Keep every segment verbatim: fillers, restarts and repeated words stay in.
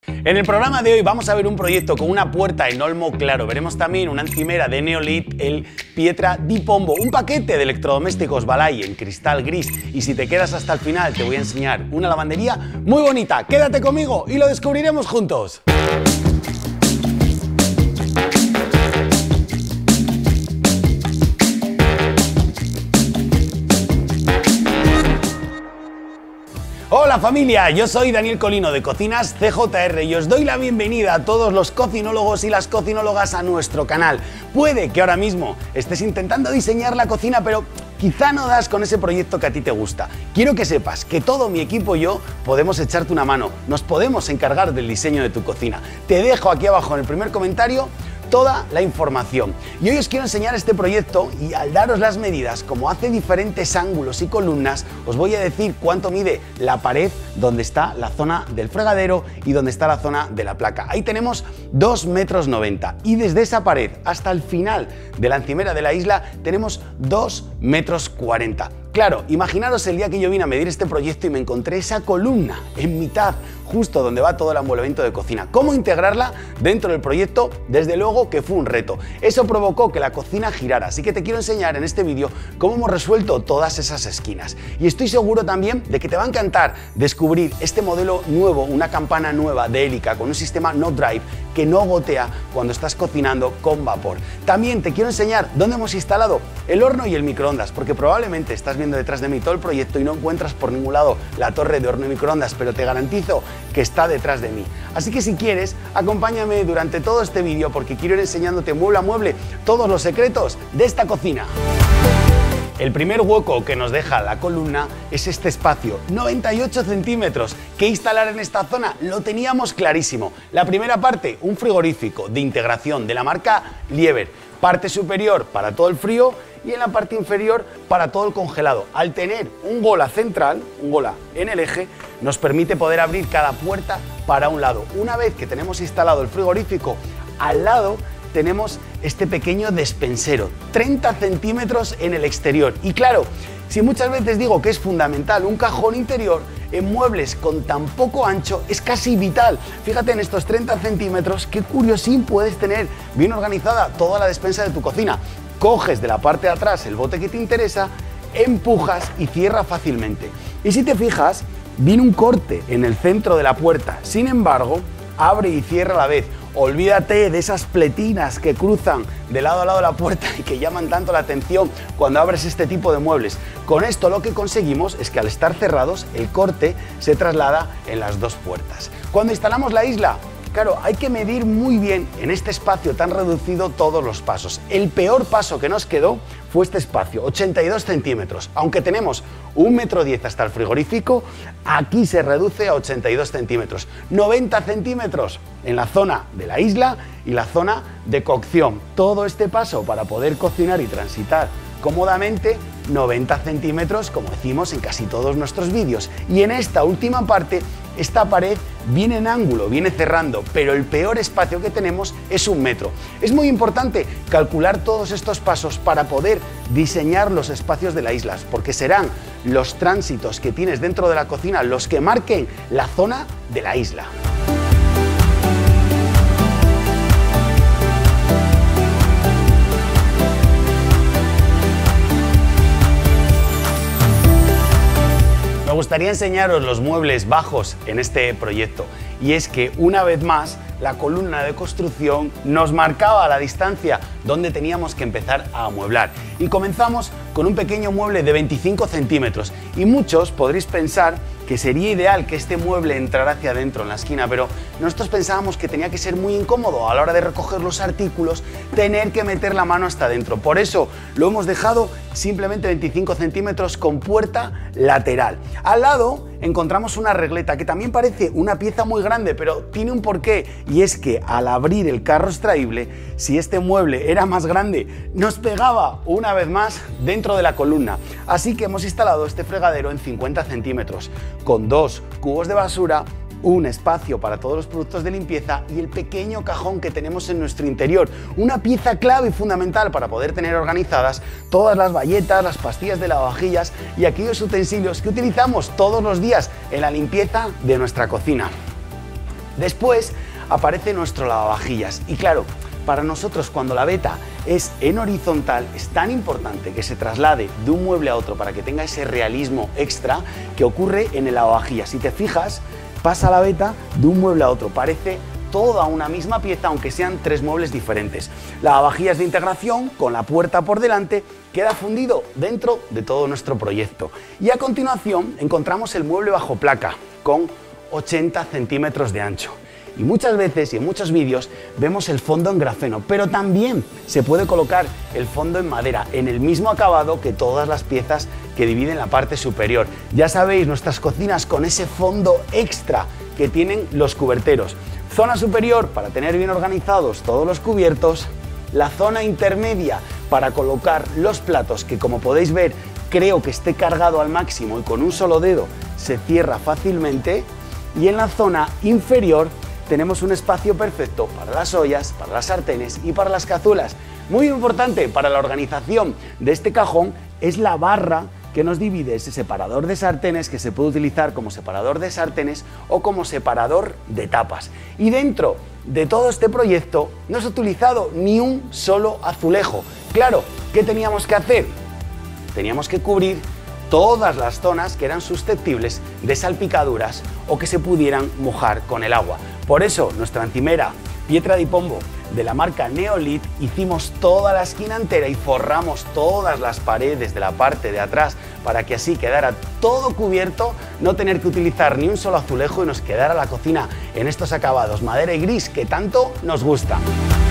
En el programa de hoy vamos a ver un proyecto con una puerta en olmo claro. Veremos también una encimera de Neolit, el Pietra di Pombo, un paquete de electrodomésticos Balay en cristal gris. Y si te quedas hasta el final te voy a enseñar una lavandería muy bonita. Quédate conmigo y lo descubriremos juntos. Hola familia, yo soy Daniel Colino de Cocinas C J R y os doy la bienvenida a todos los cocinólogos y las cocinólogas a nuestro canal. Puede que ahora mismo estés intentando diseñar la cocina, pero quizá no das con ese proyecto que a ti te gusta. Quiero que sepas que todo mi equipo y yo podemos echarte una mano, nos podemos encargar del diseño de tu cocina. Te dejo aquí abajo en el primer comentario toda la información. Y hoy os quiero enseñar este proyecto y al daros las medidas, como hace diferentes ángulos y columnas, os voy a decir cuánto mide la pared donde está la zona del fregadero y donde está la zona de la placa. Ahí tenemos dos metros noventa y desde esa pared hasta el final de la encimera de la isla tenemos dos metros cuarenta. Claro, imaginaros el día que yo vine a medir este proyecto y me encontré esa columna en mitad, justo donde va todo el envolvimiento de cocina. ¿Cómo integrarla dentro del proyecto? Desde luego que fue un reto. Eso provocó que la cocina girara, así que te quiero enseñar en este vídeo cómo hemos resuelto todas esas esquinas. Y estoy seguro también de que te va a encantar descubrir este modelo nuevo, una campana nueva de Elica con un sistema no drive que no gotea cuando estás cocinando con vapor. También te quiero enseñar dónde hemos instalado el horno y el microondas, porque probablemente estás viendo detrás de mí todo el proyecto y no encuentras por ningún lado la torre de horno y microondas, pero te garantizo que está detrás de mí. Así que si quieres, acompáñame durante todo este vídeo porque quiero ir enseñándote mueble a mueble todos los secretos de esta cocina. El primer hueco que nos deja la columna es este espacio, noventa y ocho centímetros. ¿Qué instalar en esta zona? Lo teníamos clarísimo. La primera parte, un frigorífico de integración de la marca Liebherr. Parte superior para todo el frío y en la parte inferior para todo el congelado. Al tener un gola central, un gola en el eje, nos permite poder abrir cada puerta para un lado. Una vez que tenemos instalado el frigorífico, al lado tenemos este pequeño despensero, treinta centímetros en el exterior. Y claro, si muchas veces digo que es fundamental un cajón interior, en muebles con tan poco ancho es casi vital. Fíjate en estos treinta centímetros, qué curiosín puedes tener bien organizada toda la despensa de tu cocina. Coges de la parte de atrás el bote que te interesa, empujas y cierra fácilmente. Y si te fijas, viene un corte en el centro de la puerta, sin embargo, abre y cierra a la vez. Olvídate de esas pletinas que cruzan de lado a lado de la puerta y que llaman tanto la atención cuando abres este tipo de muebles. Con esto lo que conseguimos es que al estar cerrados, el corte se traslada en las dos puertas. Cuando instalamos la isla, claro, hay que medir muy bien en este espacio tan reducido todos los pasos. El peor paso que nos quedó fue este espacio, ochenta y dos centímetros. Aunque tenemos un metro diez hasta el frigorífico, aquí se reduce a ochenta y dos centímetros. noventa centímetros en la zona de la isla y la zona de cocción. Todo este paso para poder cocinar y transitar cómodamente, noventa centímetros, como decimos en casi todos nuestros vídeos. Y en esta última parte, esta pared viene en ángulo, viene cerrando, pero el peor espacio que tenemos es un metro. Es muy importante calcular todos estos pasos para poder diseñar los espacios de la isla, porque serán los tránsitos que tienes dentro de la cocina los que marquen la zona de la isla. Me gustaría enseñaros los muebles bajos en este proyecto y es que una vez más la columna de construcción nos marcaba la distancia donde teníamos que empezar a amueblar y comenzamos con un pequeño mueble de veinticinco centímetros y muchos podréis pensar que sería ideal que este mueble entrara hacia adentro en la esquina, pero nosotros pensábamos que tenía que ser muy incómodo a la hora de recoger los artículos, tener que meter la mano hasta adentro. Por eso lo hemos dejado simplemente veinticinco centímetros con puerta lateral. Al lado encontramos una regleta que también parece una pieza muy grande, pero tiene un porqué, y es que al abrir el carro extraíble, si este mueble era más grande, nos pegaba una vez más dentro de la columna. Así que hemos instalado este fregadero en cincuenta centímetros, con dos cubos de basura, un espacio para todos los productos de limpieza y el pequeño cajón que tenemos en nuestro interior, una pieza clave y fundamental para poder tener organizadas todas las bayetas, las pastillas de lavavajillas y aquellos utensilios que utilizamos todos los días en la limpieza de nuestra cocina. Después aparece nuestro lavavajillas y claro, para nosotros cuando la veta es en horizontal es tan importante que se traslade de un mueble a otro para que tenga ese realismo extra que ocurre en el lavavajillas. Si te fijas, pasa la veta de un mueble a otro, parece toda una misma pieza aunque sean tres muebles diferentes. Lavavajillas de integración con la puerta por delante queda fundido dentro de todo nuestro proyecto. Y a continuación encontramos el mueble bajo placa con ochenta centímetros de ancho. Y muchas veces y en muchos vídeos vemos el fondo en grafeno, pero también se puede colocar el fondo en madera, en el mismo acabado que todas las piezas que dividen la parte superior. Ya sabéis, nuestras cocinas con ese fondo extra que tienen los cuberteros. Zona superior para tener bien organizados todos los cubiertos, la zona intermedia para colocar los platos que, como podéis ver, creo que esté cargado al máximo y con un solo dedo se cierra fácilmente, y en la zona inferior tenemos un espacio perfecto para las ollas, para las sartenes y para las cazuelas. Muy importante para la organización de este cajón es la barra que nos divide, ese separador de sartenes que se puede utilizar como separador de sartenes o como separador de tapas. Y dentro de todo este proyecto no se ha utilizado ni un solo azulejo. Claro, ¿qué teníamos que hacer? Teníamos que cubrir todas las zonas que eran susceptibles de salpicaduras o que se pudieran mojar con el agua. Por eso, nuestra encimera Pietra di Pombo de la marca Neolit hicimos toda la esquina entera y forramos todas las paredes de la parte de atrás para que así quedara todo cubierto, no tener que utilizar ni un solo azulejo y nos quedara la cocina en estos acabados madera y gris que tanto nos gusta.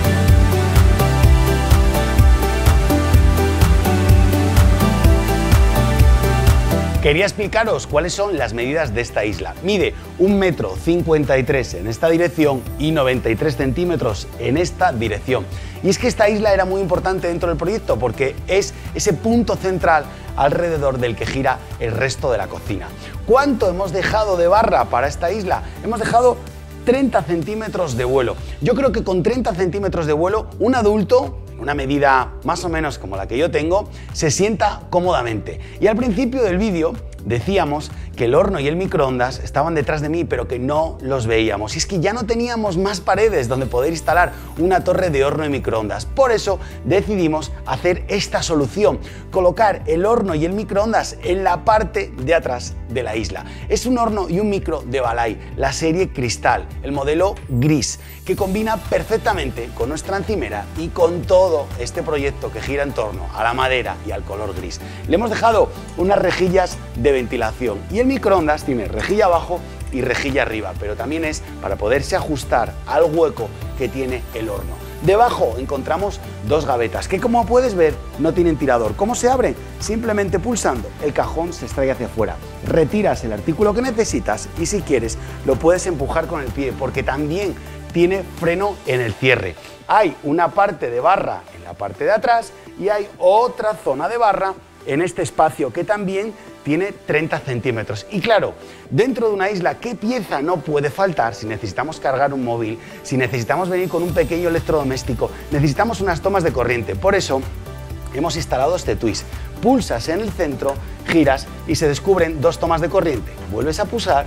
Quería explicaros cuáles son las medidas de esta isla. Mide un metro cincuenta y tres en esta dirección y noventa y tres centímetros en esta dirección. Y es que esta isla era muy importante dentro del proyecto porque es ese punto central alrededor del que gira el resto de la cocina. ¿Cuánto hemos dejado de barra para esta isla? Hemos dejado treinta centímetros de vuelo. Yo creo que con treinta centímetros de vuelo un adulto, una medida más o menos como la que yo tengo, se sienta cómodamente. Y al principio del vídeo decíamos que el horno y el microondas estaban detrás de mí, pero que no los veíamos. Y es que ya no teníamos más paredes donde poder instalar una torre de horno y microondas. Por eso decidimos hacer esta solución, colocar el horno y el microondas en la parte de atrás de la isla. Es un horno y un micro de Balay, la serie Cristal, el modelo gris, que combina perfectamente con nuestra encimera y con todo este proyecto que gira en torno a la madera y al color gris. Le hemos dejado unas rejillas de ventilación y el microondas tiene rejilla abajo y rejilla arriba, pero también es para poderse ajustar al hueco que tiene el horno. Debajo encontramos dos gavetas que, como puedes ver, no tienen tirador. ¿Cómo se abren? Simplemente pulsando el cajón se extrae hacia afuera. Retiras el artículo que necesitas y, si quieres, lo puedes empujar con el pie porque también tiene freno en el cierre. Hay una parte de barra en la parte de atrás y hay otra zona de barra en este espacio que también tiene treinta centímetros. Y claro, dentro de una isla, ¿qué pieza no puede faltar si necesitamos cargar un móvil, si necesitamos venir con un pequeño electrodoméstico? Necesitamos unas tomas de corriente. Por eso hemos instalado este twist. Pulsas en el centro, giras y se descubren dos tomas de corriente. Vuelves a pulsar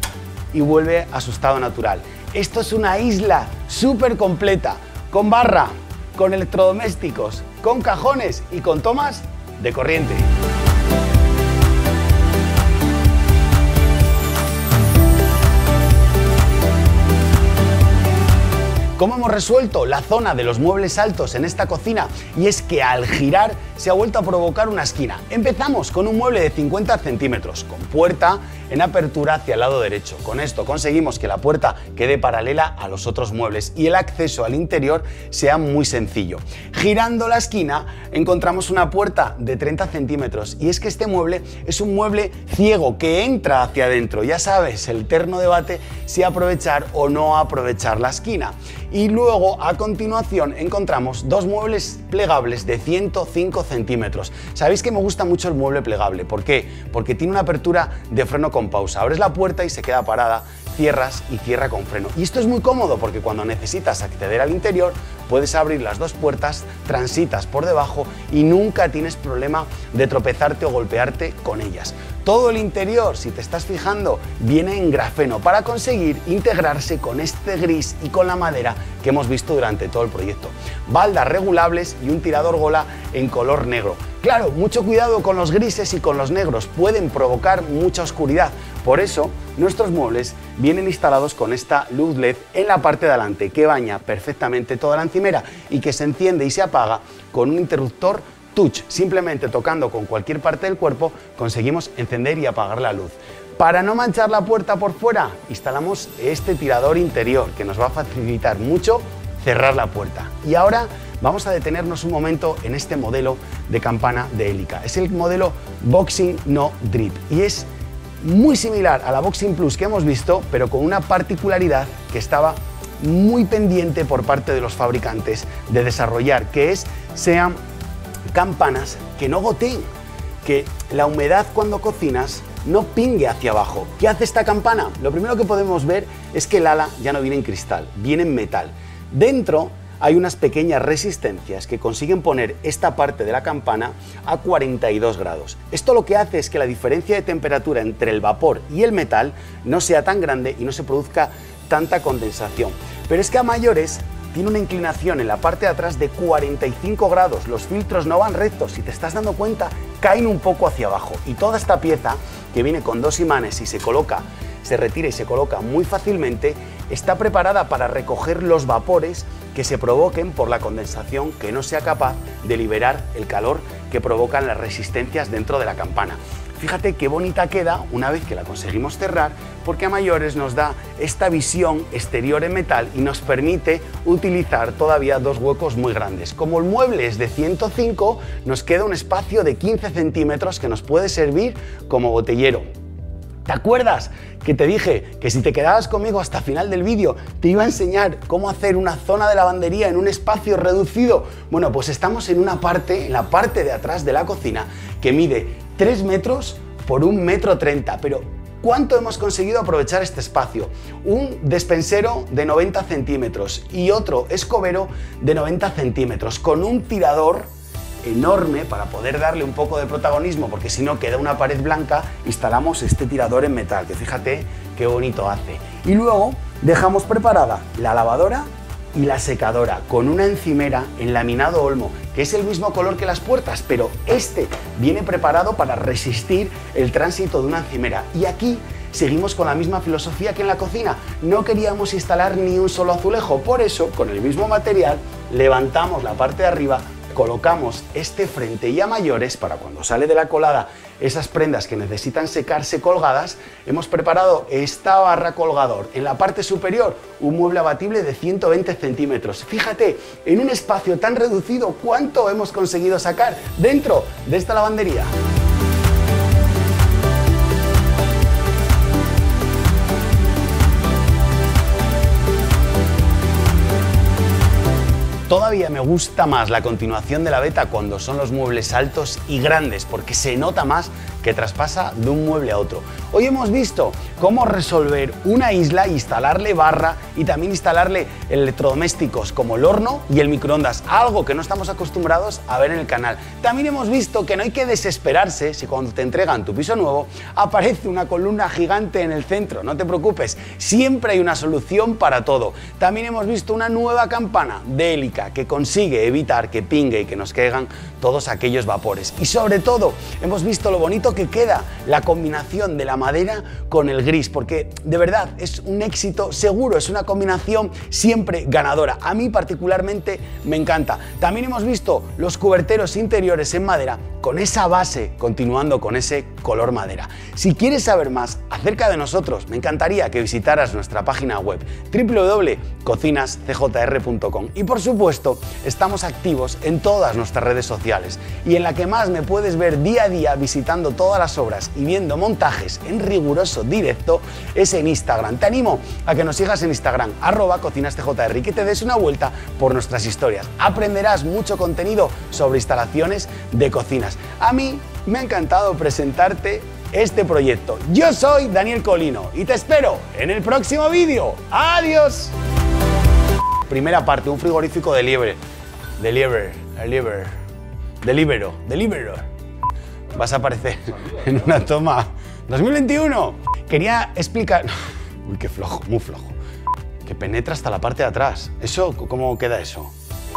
y vuelve a su estado natural. Esto es una isla súper completa, con barra, con electrodomésticos, con cajones y con tomas de corriente. ¿Cómo hemos resuelto la zona de los muebles altos en esta cocina? Y es que al girar se ha vuelto a provocar una esquina. Empezamos con un mueble de cincuenta centímetros, con puerta en apertura hacia el lado derecho. Con esto conseguimos que la puerta quede paralela a los otros muebles y el acceso al interior sea muy sencillo. Girando la esquina encontramos una puerta de treinta centímetros y es que este mueble es un mueble ciego que entra hacia adentro. Ya sabes, el eterno debate si aprovechar o no aprovechar la esquina. Y luego, a continuación, encontramos dos muebles plegables de ciento cinco centímetros. Sabéis que me gusta mucho el mueble plegable. ¿Por qué? Porque tiene una apertura de freno con pausa. Abres la puerta y se queda parada cierras y cierra con freno. Y esto es muy cómodo porque cuando necesitas acceder al interior puedes abrir las dos puertas, transitas por debajo y nunca tienes problema de tropezarte o golpearte con ellas. Todo el interior, si te estás fijando, viene en grafeno para conseguir integrarse con este gris y con la madera que hemos visto durante todo el proyecto. Baldas regulables y un tirador gola en color negro. Claro, mucho cuidado con los grises y con los negros, pueden provocar mucha oscuridad. Por eso, nuestros muebles vienen instalados con esta luz L E D en la parte de delante que baña perfectamente toda la encimera y que se enciende y se apaga con un interruptor touch. Simplemente tocando con cualquier parte del cuerpo conseguimos encender y apagar la luz. Para no manchar la puerta por fuera, instalamos este tirador interior que nos va a facilitar mucho cerrar la puerta. Y ahora vamos a detenernos un momento en este modelo de campana de hélica. Es el modelo Boxing No Drip y es muy similar a la Boxing Plus que hemos visto, pero con una particularidad que estaba muy pendiente por parte de los fabricantes de desarrollar, que es sean campanas que no goteen, que la humedad cuando cocinas no pingue hacia abajo. ¿Qué hace esta campana? Lo primero que podemos ver es que el ala ya no viene en cristal, viene en metal. Dentro hay unas pequeñas resistencias que consiguen poner esta parte de la campana a cuarenta y dos grados. Esto lo que hace es que la diferencia de temperatura entre el vapor y el metal no sea tan grande y no se produzca tanta condensación. Pero es que a mayores tiene una inclinación en la parte de atrás de cuarenta y cinco grados. Los filtros no van rectos, si te estás dando cuenta, caen un poco hacia abajo. Y toda esta pieza, que viene con dos imanes y se coloca, se retira y se coloca muy fácilmente, está preparada para recoger los vapores que se provoquen por la condensación que no sea capaz de liberar el calor que provocan las resistencias dentro de la campana. Fíjate qué bonita queda una vez que la conseguimos cerrar, porque a mayores nos da esta visión exterior en metal y nos permite utilizar todavía dos huecos muy grandes. Como el mueble es de ciento cinco, nos queda un espacio de quince centímetros que nos puede servir como botellero. ¿Te acuerdas que te dije que si te quedabas conmigo hasta el final del vídeo te iba a enseñar cómo hacer una zona de lavandería en un espacio reducido? Bueno, pues estamos en una parte, en la parte de atrás de la cocina, que mide tres metros por un metro treinta, pero ¿cuánto hemos conseguido aprovechar este espacio? Un despensero de noventa centímetros y otro escobero de noventa centímetros, con un tirador enorme para poder darle un poco de protagonismo, porque si no queda una pared blanca. Instalamos este tirador en metal, que fíjate qué bonito hace. Y luego dejamos preparada la lavadora y la secadora con una encimera en laminado olmo, que es el mismo color que las puertas, pero este viene preparado para resistir el tránsito de una encimera. Y aquí seguimos con la misma filosofía que en la cocina. No queríamos instalar ni un solo azulejo, por eso con el mismo material levantamos la parte de arriba, colocamos este frente y a mayores para cuando sale de la colada esas prendas que necesitan secarse colgadas. Hemos preparado esta barra colgador. En la parte superior un mueble abatible de ciento veinte centímetros. Fíjate, en un espacio tan reducido, cuánto hemos conseguido sacar dentro de esta lavandería. Todavía me gusta más la continuación de la beta cuando son los muebles altos y grandes, porque se nota más que traspasa de un mueble a otro. Hoy hemos visto cómo resolver una isla, instalarle barra y también instalarle electrodomésticos como el horno y el microondas, algo que no estamos acostumbrados a ver en el canal. También hemos visto que no hay que desesperarse si cuando te entregan tu piso nuevo aparece una columna gigante en el centro. No te preocupes, siempre hay una solución para todo. También hemos visto una nueva campana de hélica que consigue evitar que pingue y que nos caigan todos aquellos vapores. Y sobre todo hemos visto lo bonito que queda la combinación de la madera con el gris, porque de verdad es un éxito seguro, es una combinación siempre ganadora. A mí particularmente me encanta. También hemos visto los cuberteros interiores en madera con esa base, continuando con ese color madera. Si quieres saber más acerca de nosotros, me encantaría que visitaras nuestra página web w w w punto cocinas c j r punto com, y por supuesto estamos activos en todas nuestras redes sociales, y en la que más me puedes ver día a día visitando todas las obras y viendo montajes en riguroso directo es en Instagram. Te animo a que nos sigas en Instagram, arroba cocinastjr, y que te des una vuelta por nuestras historias. Aprenderás mucho contenido sobre instalaciones de cocinas. A mí me ha encantado presentarte este proyecto. Yo soy Daniel Colino y te espero en el próximo vídeo. ¡Adiós! Primera parte, un frigorífico de liebre. De liebre, de liebre. Delibero, delibero. Vas a aparecer en una toma. dos mil veintiuno. Quería explicar... Uy, qué flojo, muy flojo. Que penetra hasta la parte de atrás. ¿Eso? ¿Cómo queda eso?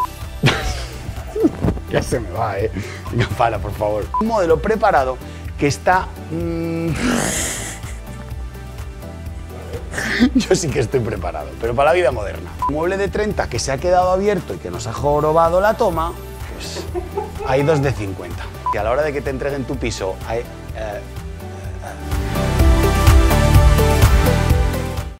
Ya se me va, ¿eh? Venga, para, por favor. Un modelo preparado que está... Mmm... Yo sí que estoy preparado, pero para la vida moderna. Un mueble de treinta que se ha quedado abierto y que nos ha jorobado la toma, pues hay dos de cincuenta. Y a la hora de que te entreguen tu piso, hay, eh,